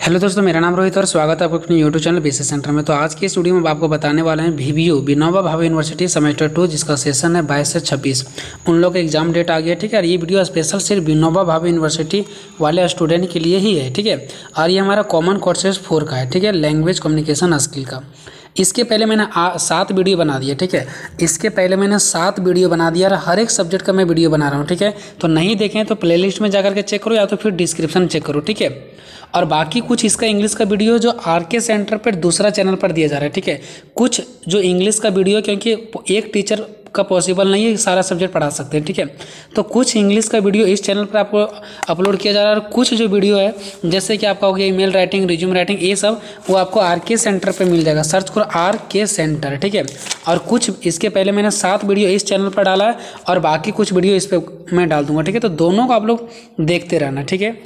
Hello दोस्तों, मेरा नाम रोहित और स्वागत है आपको अपने यूट्यूब चैनल बेसिक सेंटर में। तो आज की इस वीडियो में आपको बताने वाले हैं VBU Vinoba Bhave university semester 2 जिसका सेशन है 22 से 26। उन लोग का एग्जाम डेट आ गया, ठीक है। और ये वीडियो स्पेशल सिर्फ विनोबा भावे यूनिवर्सिटी वाले स्टूडेंट के लिए ही है, ठीक है। और ये हमारा कॉमन कोर्सेज 4 का है, ठीक है, लैंग्वेज कम्युनिकेशन स्किल का। इसके पहले मैंने 7 वीडियो बना दिया, ठीक है। इसके पहले मैंने 7 वीडियो बना दिया और हर एक सब्जेक्ट का मैं वीडियो बना रहा हूँ, ठीक है। तो नहीं देखें तो प्लेलिस्ट में जाकर के चेक करो या तो फिर डिस्क्रिप्शन चेक करो, ठीक है। और बाकी कुछ इसका इंग्लिश का वीडियो जो RK सेंटर पर दूसरा चैनल पर दिया जा रहा है, ठीक है। कुछ जो इंग्लिश का वीडियो, क्योंकि एक टीचर का पॉसिबल नहीं है सारा सब्जेक्ट पढ़ा सकते हैं, ठीक है। तो कुछ इंग्लिश का वीडियो इस चैनल पर आपको अपलोड किया जा रहा है और कुछ जो वीडियो है जैसे कि आपका हो गया ईमेल राइटिंग, रिज्यूम राइटिंग, ये सब वो आपको RK सेंटर पे मिल जाएगा। सर्च करो RK सेंटर, ठीक है। और कुछ इसके पहले मैंने 7 वीडियो इस चैनल पर डाला है और बाकी कुछ वीडियो इस पर मैं डाल दूंगा, ठीक है। तो दोनों को आप लोग देखते रहना, ठीक है।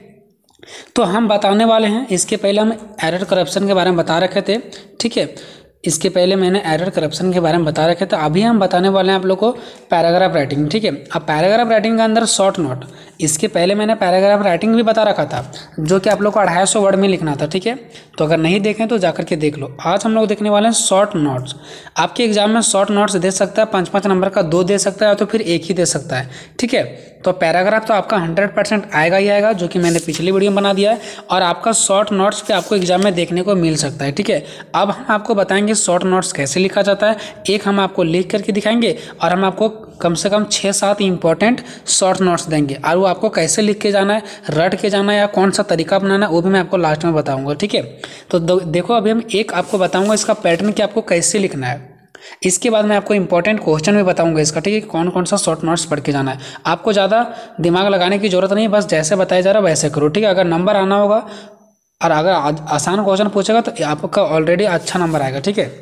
तो हम बताने वाले हैं, इसके पहले हम एरर करप्शन के बारे में बता रखे थे, ठीक है। इसके पहले मैंने एरर करप्शन के बारे में बता रखे थे। अभी हम बताने वाले हैं आप लोग को पैराग्राफ राइटिंग, ठीक है। अब पैराग्राफ राइटिंग के अंदर शॉर्ट नोट, इसके पहले मैंने पैराग्राफ राइटिंग भी बता रखा था जो कि आप लोग को 250 वर्ड में लिखना था, ठीक है। तो अगर नहीं देखें तो जाकर के देख लो। आज हम लोग देखने वाले हैं शॉर्ट नोट्स। आपके एग्जाम में शॉर्ट नोट्स दे सकता है 5-5 नंबर का, 2 दे सकता है या तो फिर 1 ही दे सकता है, ठीक है। तो पैराग्राफ तो आपका 100% आएगा ही आएगा, जो कि मैंने पिछली वीडियो में बना दिया है। और आपका शॉर्ट नोट्स पे आपको एग्जाम में देखने को मिल सकता है, ठीक है। अब हम आपको बताएंगे शॉर्ट नोट्स कैसे लिखा जाता है। एक हम आपको लिख करके दिखाएंगे और हम आपको कम से कम 6-7 इंपॉर्टेंट शॉर्ट नोट्स देंगे और वो आपको कैसे लिख के जाना है, रट के जाना है या कौन सा तरीका अपनाना है वो भी मैं आपको लास्ट में बताऊंगा, ठीक है। तो देखो अभी हम एक आपको बताऊंगा इसका पैटर्न कि आपको कैसे लिखना है। इसके बाद मैं आपको इंपॉर्टेंट क्वेश्चन भी बताऊंगा इसका, ठीक है, कौन कौन सा शॉर्ट नोट्स पढ़ के जाना है। आपको ज़्यादा दिमाग लगाने की जरूरत नहीं, बस जैसे बताया जा रहा है वैसे करो, ठीक है। अगर नंबर आना होगा और अगर आसान क्वेश्चन पूछेगा तो आपका ऑलरेडी अच्छा नंबर आएगा, ठीक है।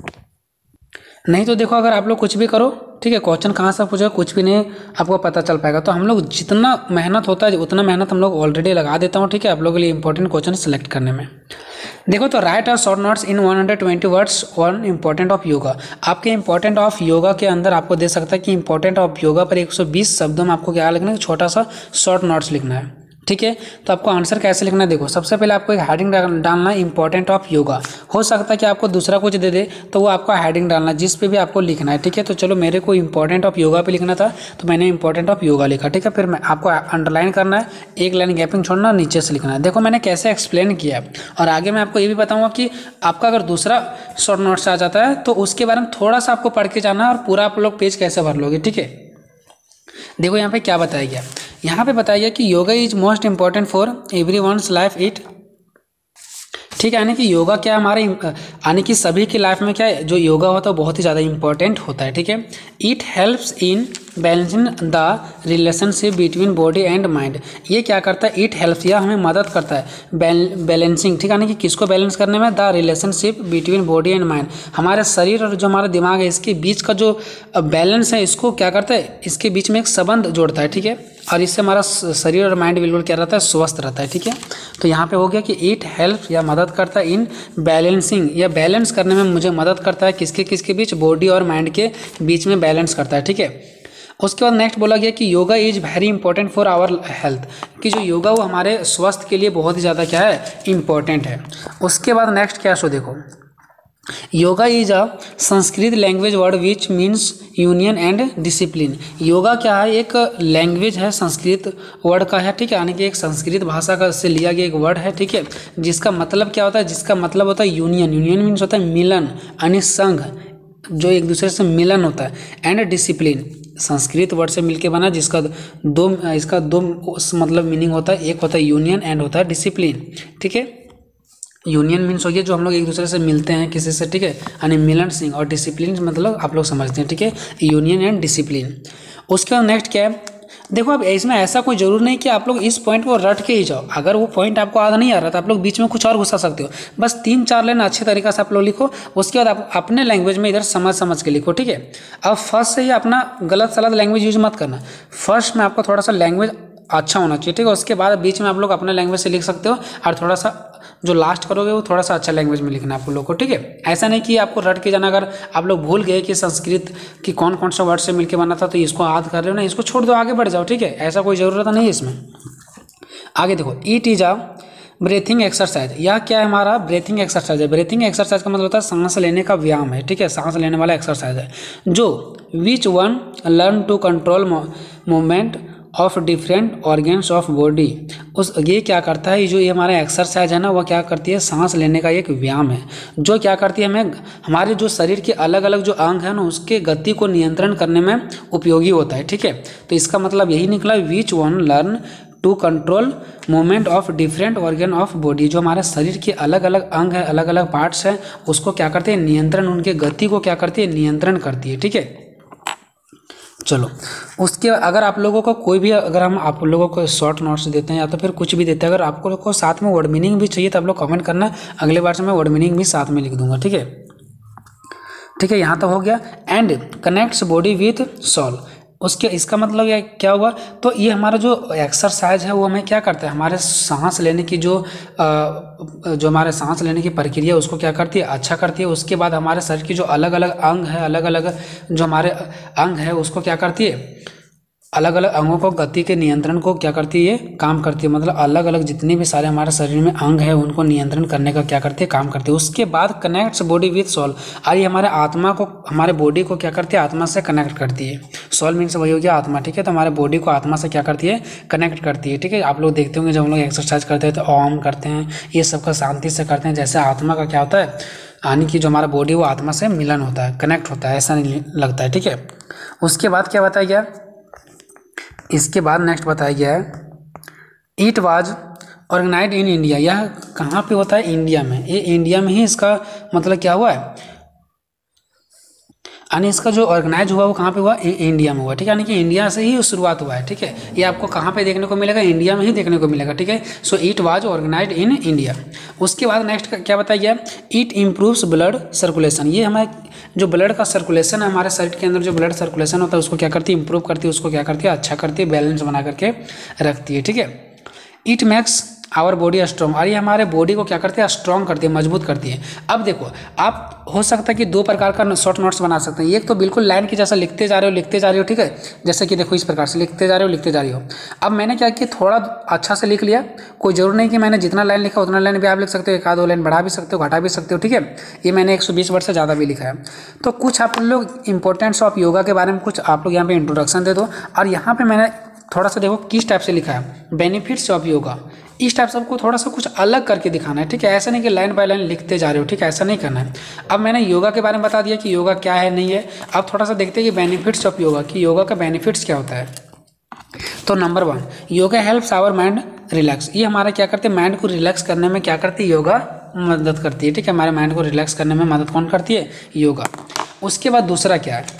नहीं तो देखो अगर आप लोग कुछ भी करो, ठीक है, क्वेश्चन कहाँ से पूछेगा कुछ भी नहीं आपको पता चल पाएगा। तो हम लोग जितना मेहनत होता है उतना मेहनत हम लोग ऑलरेडी लगा देता हूँ, ठीक है, आप लोगों के लिए इंपॉर्टेंट क्वेश्चन सेलेक्ट करने में। देखो तो write are short notes in 120 words on important of yoga. आपके इंपॉर्टेंट ऑफ योगा के अंदर आपको दे सकता है कि इंपॉर्टेंट ऑफ योगा पर 120 शब्दों में आपको क्या लिखना है, छोटा सा शॉर्ट नोट्स लिखना है, ठीक है। तो आपको आंसर कैसे लिखना है, देखो सबसे पहले आपको एक हेडिंग डालना है इंपॉर्टेंट ऑफ योगा। हो सकता है कि आपको दूसरा कुछ दे दे तो वो आपका हेडिंग डालना है जिस पे भी आपको लिखना है, ठीक है। तो चलो मेरे को इंपॉर्टेंट ऑफ योगा पे लिखना था तो मैंने इंपॉर्टेंट ऑफ योगा लिखा, ठीक है। फिर मैं आपको अंडरलाइन करना है, एक लाइन गैपिंग छोड़ना, नीचे से लिखना है। देखो मैंने कैसे एक्सप्लेन किया है और आगे मैं आपको ये भी बताऊँगा कि आपका अगर दूसरा शॉर्ट नोट्स आ जाता है तो उसके बारे में थोड़ा सा आपको पढ़ के जाना है और पूरा आप लोग पेज कैसे भर लोगे, ठीक है। देखो यहाँ पे क्या बताया गया, यहाँ पे बताया गया कि yoga is most important for every one's life it, ठीक है। यानी कि योगा क्या हमारे यानी कि सभी की लाइफ में क्या है, जो योगा होता है बहुत ही ज़्यादा इंपॉर्टेंट होता है, ठीक है। It helps in balancing the relationship between body and mind. ये क्या करता है, इट हेल्प्स, यह हमें मदद करता है बैलेंसिंग, ठीक है, यानी कि किसको बैलेंस करने में, the relationship between body and mind. हमारे शरीर और जो हमारा दिमाग है इसके बीच का जो बैलेंस है इसको क्या करता है, इसके बीच में एक संबंध जोड़ता है, ठीक है। और इससे हमारा शरीर और माइंड बिल्कुल क्या रहता है, स्वस्थ रहता है, ठीक है। तो यहाँ पे हो गया कि इट हेल्प या मदद करता है इन बैलेंसिंग, या बैलेंस करने में मुझे मदद करता है किसके किसके बीच, बॉडी और माइंड के बीच में बैलेंस करता है, ठीक है। उसके बाद नेक्स्ट बोला गया कि yoga is very important for our health, कि जो योगा वो हमारे स्वास्थ्य के लिए बहुत ही ज़्यादा क्या है, इंपॉर्टेंट है। उसके बाद नेक्स्ट क्या सो देखो, yoga is a Sanskrit language word which means union and discipline. Yoga क्या है, एक लैंग्वेज है, संस्कृत वर्ड का है, ठीक है, यानी कि एक संस्कृत भाषा का से लिया गया एक वर्ड है, ठीक है, जिसका मतलब क्या होता है, जिसका मतलब होता है यूनियन। यूनियन मीन्स होता है मिलन, यानी संघ, जो एक दूसरे से मिलन होता है, एंड डिसिप्लिन संस्कृत वर्ड से मिलके बना जिसका इसका दो मतलब मीनिंग होता है, एक होता है यूनियन एंड होता है डिसिप्लिन, ठीक है। यूनियन मीन्स हो गया जो हम लोग एक दूसरे से मिलते हैं किसी से, ठीक है, यानी मिलन सिंह, और डिसिप्लिन मतलब आप लोग समझते हैं, ठीक है, यूनियन एंड डिसिप्लिन। उसके बाद नेक्स्ट क्या है, देखो अब इसमें ऐसा कोई जरूर नहीं कि आप लोग इस पॉइंट को रट के ही जाओ। अगर वो पॉइंट आपको याद नहीं आ रहा तो आप लोग बीच में कुछ और घुसा सकते हो। बस 3-4 लाइन अच्छे तरीके से आप लोग लिखो, उसके बाद आप अपने लैंग्वेज में इधर समझ के लिखो, ठीक है। अब फर्स्ट से ही अपना गलत सलत लैंग्वेज यूज मत करना। फर्स्ट में आपको थोड़ा सा लैंग्वेज अच्छा होना चाहिए, ठीक है। उसके बाद बीच में आप लोग अपने लैंग्वेज से लिख सकते हो और थोड़ा सा जो लास्ट करोगे वो थोड़ा सा अच्छा लैंग्वेज में लिखना है आप लोग को, ठीक है। ऐसा नहीं कि आपको रट के जाना। अगर आप लोग भूल गए कि संस्कृत की कौन कौन सा वर्ड से मिलके बना था तो इसको याद कर रहे हो ना, इसको छोड़ दो, आगे बढ़ जाओ, ठीक है। ऐसा कोई ज़रूरत नहीं है इसमें। आगे देखो, it is a breathing exercise, यह क्या है हमारा ब्रीथिंग एक्सरसाइज है। ब्रीथिंग एक्सरसाइज का मतलब होता है सांस लेने का व्यायाम है, ठीक है, सांस लेने वाला एक्सरसाइज है। जो which one learn to control movement of different organs of body, उस ये क्या करता है, जो ये हमारा एक्सरसाइज है ना, वह क्या करती है, सांस लेने का एक व्यायाम है, जो क्या करती है, हमें हमारे जो शरीर के अलग अलग जो अंग है ना, उसके गति को नियंत्रण करने में उपयोगी होता है, ठीक है। तो इसका मतलब यही निकला, which one learn to control movement of different organ of body, जो हमारे शरीर के अलग अलग अंग है, अलग अलग पार्ट्स हैं, उसको क्या करते हैं, नियंत्रण, उनके गति को क्या करती है, नियंत्रण करती है, ठीक है। चलो उसके अगर आप लोगों को कोई भी, अगर हम आप लोगों को शॉर्ट नोट्स देते हैं या तो फिर कुछ भी देते हैं, अगर आपको को साथ में वर्ड मीनिंग भी चाहिए तो आप लोग कमेंट करना, अगले बार से मैं वर्ड मीनिंग भी साथ में लिख दूंगा, ठीक है। ठीक है, यहाँ तक हो गया। And connects body with soul, उसके इसका मतलब ये क्या हुआ, तो ये हमारा जो एक्सरसाइज है वो हमें क्या करता है, हमारे सांस लेने की जो हमारे सांस लेने की प्रक्रिया उसको क्या करती है, अच्छा करती है। उसके बाद हमारे शरीर की जो अलग अलग अंग है, अलग अलग जो हमारे अंग है उसको क्या करती है, अलग अलग अंगों को गति के नियंत्रण को क्या करती है, काम करती है। मतलब अलग अलग जितने भी सारे हमारे शरीर में अंग है उनको नियंत्रण करने का क्या करती है, काम करती है। उसके बाद कनेक्ट्स बॉडी विथ सोल, और ये हमारे आत्मा को, हमारे बॉडी को क्या करती है, आत्मा से कनेक्ट करती है। सोल मीन्स वही हो गया आत्मा, ठीक है। तो हमारे बॉडी को आत्मा से क्या करती है, कनेक्ट करती है, ठीक है। आप लोग देखते होंगे जब हम लोग एक्सरसाइज करते हैं तो ओम करते हैं, ये सबका शांति से करते हैं। जैसे आत्मा का क्या होता है, यानी कि जो हमारा बॉडी वो आत्मा से मिलन होता है, कनेक्ट होता है, ऐसा नहीं लगता है, ठीक है। उसके बाद क्या बताया गया, इसके बाद नेक्स्ट बताया गया है, it was organised in India, यह कहाँ पे होता है, इंडिया में। ये इंडिया में ही इसका मतलब क्या हुआ है, यानी इसका जो ऑर्गेनाइज हुआ वो कहाँ पे हुआ, इंडिया में हुआ, ठीक है। यानी कि इंडिया से ही शुरुआत हुआ है, ठीक है। ये आपको कहाँ पे देखने को मिलेगा, इंडिया में ही देखने को मिलेगा, ठीक है। So it was organised in India. उसके बाद नेक्स्ट क्या बताया गया, इट इम्प्रूव्स ब्लड सर्कुलेशन, ये हमारे जो ब्लड का सर्कुलेशन है, हमारे शरीर के अंदर जो ब्लड सर्कुलेशन होता है उसको क्या करती है, इंप्रूव करती है, उसको क्या करती है, अच्छा करती है, बैलेंस बना करके रखती है, ठीक है। It makes our body strong, और ये हमारे बॉडी को क्या करती है, स्ट्रॉन्ग करती है, मजबूत करती है। अब देखो, आप हो सकता है कि दो प्रकार का शॉर्ट नोट्स बना सकते हैं। एक तो बिल्कुल लाइन की जैसा लिखते जा रहे हो, ठीक है। जैसे कि देखो इस प्रकार से लिखते जा रहे हो। अब मैंने क्या किया, थोड़ा अच्छा से लिख लिया, कोई जरूर नहीं कि मैंने जितना लाइन लिखा उतना लाइन भी आप लिख सकते हो, एक आध दो लाइन बढ़ा भी सकते हो, घटा भी सकते हो, ठीक है। ये मैंने 120 वर्ड से ज़्यादा भी लिखा है। तो कुछ आप लोग इंपॉर्टेंट्स ऑफ योगा के बारे में कुछ आप लोग यहाँ पे इंट्रोडक्शन दे दो, और यहाँ पे मैंने थोड़ा सा देखो किस टाइप से लिखा है, बेनिफिट्स ऑफ योगा, इस टाइप से आपको थोड़ा सा कुछ अलग करके दिखाना है, ठीक है। ऐसा नहीं कि लाइन बाय लाइन लिखते जा रहे हो, ठीक है, ऐसा नहीं करना है। अब मैंने योगा के बारे में बता दिया कि योगा क्या है, नहीं है। अब थोड़ा सा देखते हैं कि बेनिफिट्स ऑफ योगा, कि योगा का बेनिफिट्स क्या होता है। तो number 1, yoga helps our mind relax, ये हमारा क्या करते हैं, माइंड को रिलैक्स करने में क्या करती है, योगा मदद करती है, ठीक है। हमारे माइंड को रिलैक्स करने में मदद कौन करती है, योगा। उसके बाद दूसरा क्या है,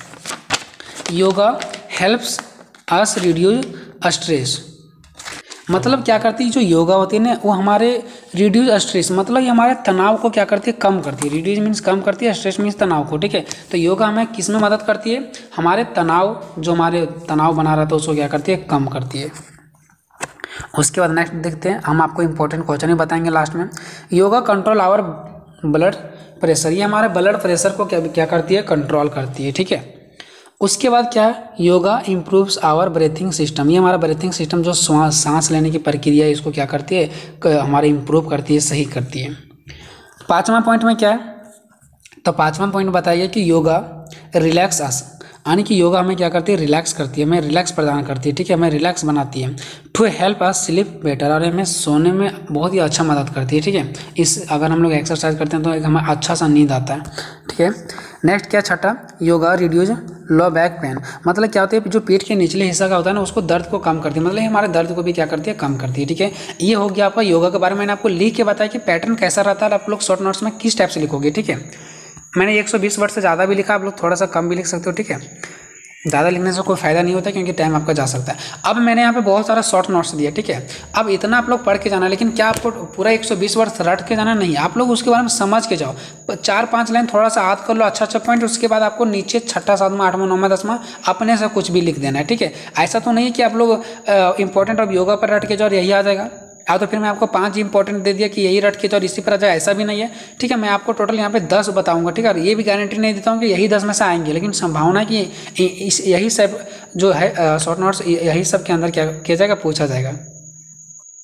yoga helps us reduce stress, मतलब क्या करती है, जो योगा होती है ना वो हमारे रिड्यूस स्ट्रेस, मतलब ये हमारे तनाव को क्या करती है, कम करती है। रिड्यूस मीन्स कम करती है, स्ट्रेस मीन्स तनाव को, ठीक है। तो योगा हमें किस में मदद करती है, हमारे तनाव, जो हमारे तनाव बना रहता है उसको क्या करती है, कम करती है। उसके बाद नेक्स्ट देखते हैं, हम आपको इंपॉर्टेंट क्वेश्चन ही बताएंगे लास्ट में। Yoga control our blood pressure, ये हमारे ब्लड प्रेशर को क्या करती है, कंट्रोल करती है, ठीक है। उसके बाद क्या है, yoga improves our breathing system, ये हमारा ब्रीथिंग सिस्टम जो सांस लेने की प्रक्रिया है इसको क्या करती है, हमारे इम्प्रूव करती है, सही करती है। 5वां पॉइंट में क्या है, तो 5वां पॉइंट बताइए कि योगा रिलैक्स अस, यानी कि योगा हमें क्या करती है, रिलैक्स करती है, हमें रिलैक्स प्रदान करती है, ठीक है, हमें रिलैक्स बनाती है। To help us sleep better, और हमें सोने में बहुत ही अच्छा मदद करती है, ठीक है। इस अगर हम लोग एक्सरसाइज करते हैं तो हमें अच्छा सा नींद आता है, ठीक है। नेक्स्ट क्या, छठा, yoga reduce low back pain, मतलब क्या होता है, जो पेट के निचले हिस्सा का होता है ना उसको दर्द को कम करती है, मतलब ये हमारे दर्द को भी क्या करती है, कम करती है, ठीक है। ये हो गया आपका योगा के बारे में। मैंने आपको लिख के बताया कि पैटर्न कैसा रहता है, आप लोग शॉर्ट नोट्स में किस टाइप से लिखोगे, ठीक है। मैंने 120 वर्ड से ज़्यादा भी लिखा, आप लोग थोड़ा सा कम भी लिख सकते हो, ठीक है। ज़्यादा लिखने से कोई फ़ायदा नहीं होता क्योंकि टाइम आपका जा सकता है। अब मैंने यहाँ पे बहुत सारा शॉर्ट नोट्स दिया, ठीक है। अब इतना आप लोग पढ़ के जाना, लेकिन क्या आपको पूरा 120 वर्ड रट के जाना नहीं, आप लोग उसके बारे में समझ के जाओ। 4-5 लाइन थोड़ा सा याद कर लो, अच्छा पॉइंट, उसके बाद आपको नीचे 6ठा 7वां 8वां 9वां 10वां अपने से कुछ भी लिख देना है, ठीक है। ऐसा तो नहीं कि आप लोग इंपॉर्टेंट ऑफ योगा पर रट के जाओ और यही आ जाएगा, तो फिर मैं आपको 5 इंपॉर्टेंट दे दिया कि यही रट के जाओ और इसी पर आ जाए, ऐसा भी नहीं है, ठीक है। मैं आपको टोटल यहाँ पे 10 बताऊंगा, ठीक है। और ये भी गारंटी नहीं देता हूँ कि यही 10 में से आएंगे, लेकिन संभावना है कि यही सब जो है शॉर्ट नोट्स यही सब के अंदर क्या किया जाएगा, पूछा जाएगा।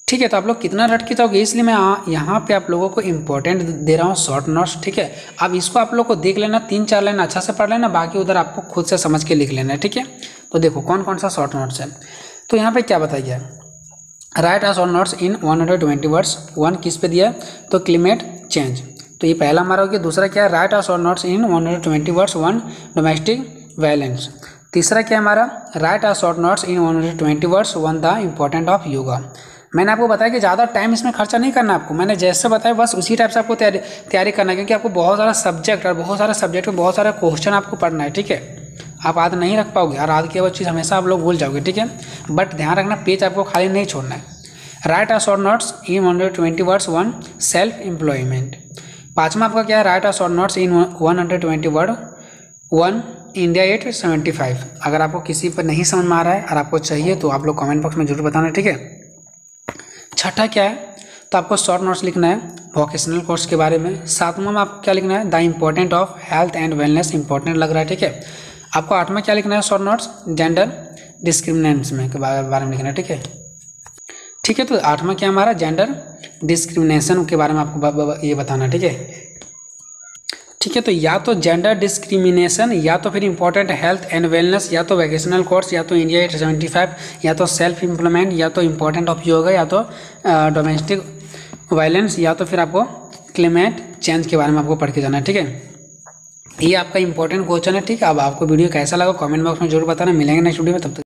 ठीक है। तो आप लोग कितना रट के जाओगे, इसलिए मैं यहाँ पे आप लोगों को इंपॉर्टेंट दे रहा हूँ शॉर्ट नोट्स। ठीक है, अब इसको आप लोग को देख लेना, 3-4 लाइन अच्छा से पढ़ लेना, बाकी उधर आपको खुद से समझ के लिख लेना है। ठीक है, तो देखो कौन कौन सा शॉर्ट नोट्स है। तो यहाँ पे क्या बताया गया, write short notes in 120 words. 1 किस पे दिया है, तो क्लाइमेट चेंज, तो ये पहला हमारा हो गया। दूसरा क्या है, write short notes in 120 words 1 domestic violence. तीसरा क्या है हमारा, write short notes in 120 words 1 the important of yoga. मैंने आपको बताया कि ज़्यादा टाइम इसमें खर्चा नहीं करना आपको, मैंने जैसे बताया बस उसी टाइप से आपको तैयारी करना है, क्योंकि आपको बहुत सारा सब्जेक्ट और बहुत सारे सब्जेक्ट में बहुत सारे क्वेश्चन आपको पढ़ना है। ठीक है, आप याद नहीं रख पाओगे और याद की वो चीज़ हमेशा आप लोग भूल जाओगे। ठीक है, बट ध्यान रखना पेज आपको खाली नहीं छोड़ना है। Write short notes in 120 words 1 self employment. पाँचवा आपका क्या है, write short notes in 120 word 1 India 875। अगर आपको किसी पर नहीं समझ में आ रहा है और आपको चाहिए तो आप लोग कमेंट बॉक्स में जरूर बताना। ठीक है, छठा क्या है, तो आपको शॉर्ट नोट्स लिखना है वोकेशनल कोर्स के बारे में। सातवां में आपको क्या लिखना है, the important of health and wellness, important लग रहा है। ठीक है, आपको आठवां क्या लिखना है शॉर्ट नोट्स, जेंडर डिस्क्रिमिनेशन के बारे में लिखना है। ठीक है, ठीक है, तो आठवां क्या हमारा, जेंडर डिस्क्रिमिनेशन के बारे में आपको ये बताना। ठीक है, ठीक है, तो या तो जेंडर डिस्क्रिमिनेशन, या तो फिर इंपॉर्टेंट हेल्थ एंड वेलनेस, या तो वैकेशनल कोर्स, या तो इंडिया 875, या तो सेल्फ इम्प्लॉयमेंट, या तो इंपॉर्टेंट ऑफ योगा, या तो डोमेस्टिक वायलेंस, या तो फिर आपको क्लाइमेट चेंज के बारे में आपको पढ़ के जाना है। ठीक है, ये आपका इंपॉर्टेंट क्वेश्चन है। ठीक है, अब आपको वीडियो कैसा लगा कमेंट बॉक्स में जरूर बताना। मिलेंगे नेक्स्ट वीडियो में, तब तक